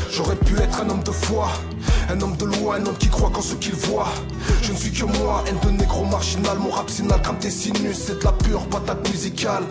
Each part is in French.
J'aurais pu être un homme de foi, un homme de loi, un homme qui croit qu'en ce qu'il voit. Je ne suis que moi, haine de négro marginal. Mon rap sinal crame tes sinus, c'est de la pure patate musicale.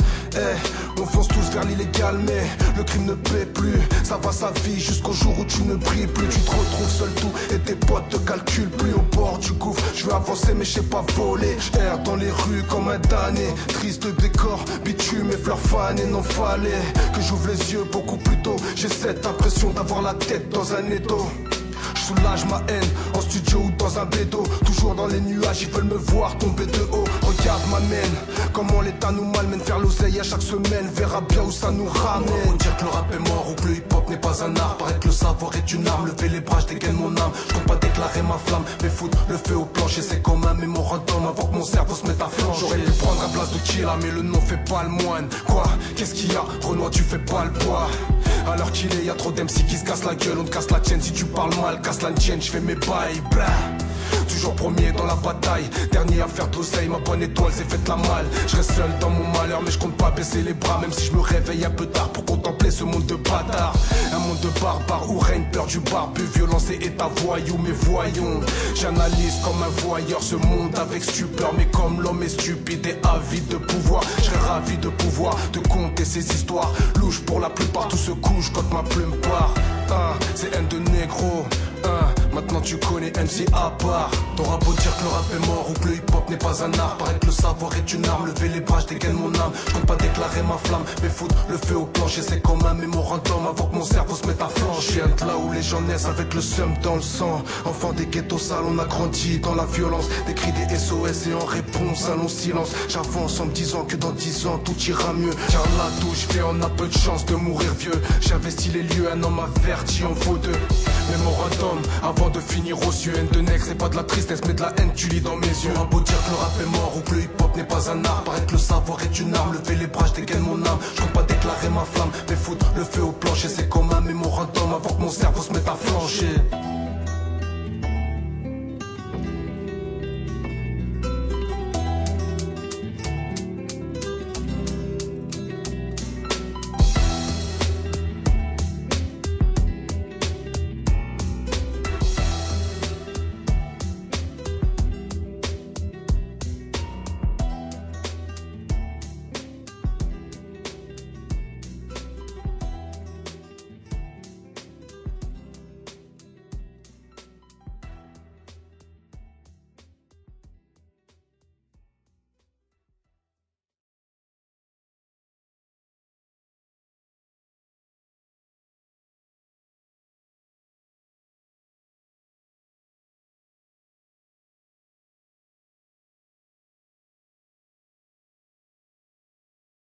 On fonce tous vers l'illégal, mais le crime ne paie plus. Ça va sa vie jusqu'au jour où tu ne brilles plus. Tu te retrouves seul tout et tes potes te calculent plus. Au bord du gouffre, je veux avancer mais je sais pas voler. J'erre dans les rues comme un damné. Triste décor, bitume et fleurs fanées. N'en fallait que j'ouvre les yeux beaucoup plus tôt. J'ai cette impression d'avoir la tête dans un étau. Je soulage ma haine, en studio ou dans un bédo. Toujours dans les nuages, ils veulent me voir tomber de haut. Regarde ma mène, comment l'état nous malmène. Faire l'oseille à chaque semaine, verra bien où ça nous ramène. On dire que le rap est mort ou que le hip-hop n'est pas un art. Paraît que le savoir est une arme, lever les bras, je dégaine mon âme. Je compte pas déclarer ma flamme, mais foutre le feu au plancher. C'est comme un mémorandum avant que mon cerveau se mette à flancher. J'aurais pu prendre la place de Killa, mais le nom fait pas le moine. Quoi, qu'est-ce qu'il y a, Renoir, tu fais pas le poids. Alors qu'il est, y'a trop d'MC qui se cassent la gueule. On te casse la tienne si tu parles mal, casse la tienne, je fais mes bails, blah. Toujours premier dans la bataille, dernier à faire de l'oseille, ma bonne étoile s'est faite la malle. Je reste seul dans mon malheur mais je compte pas baisser les bras. Même si je me réveille un peu tard pour contempler ce monde de bâtards. Un monde de barbares où règne peur du barbu, violence et état voyou. Mais voyons, j'analyse comme un voyeur ce monde avec stupeur. Mais comme l'homme est stupide et avide de pouvoir, je serais ravi de pouvoir te conter ces histoires louches. Pour la plupart tout se couche quand ma plume part. C'est haine de négro. Maintenant tu connais MC à part. T'auras beau dire que le rap est mort ou que le hip-hop n'est pas un art. Paraît que le savoir est une arme, lever les bras, je dégaine mon âme. Je compte pas déclarer ma flamme, mais foutre le feu au plancher. C'est comme un mémorandum avant que mon cerveau se mette à flancher. Je viens de là où les gens naissent avec le seum dans le sang. Enfant des ghettos sales, on a grandi dans la violence. Des cris des SOS et en réponse un long silence. J'avance en me disant que dans 10 ans tout ira mieux. Car là d'où je viens on a peu de chance de mourir vieux. J'investis les lieux, un homme averti en vaut deux. Mémorandum avant de finir aux cieux. Haine de nègre, c'est pas de la tristesse mais de la haine, tu lis dans mes yeux. On a beau dire que le rap est mort ou que le hip-hop n'est pas un art. Paraît que le savoir est une arme, lever les bras, je dégaine mon âme. Je compte pas déclarer ma flamme, mais foutre le feu au plancher. C'est comme un mémorandum avant que mon cerveau se mette à flancher.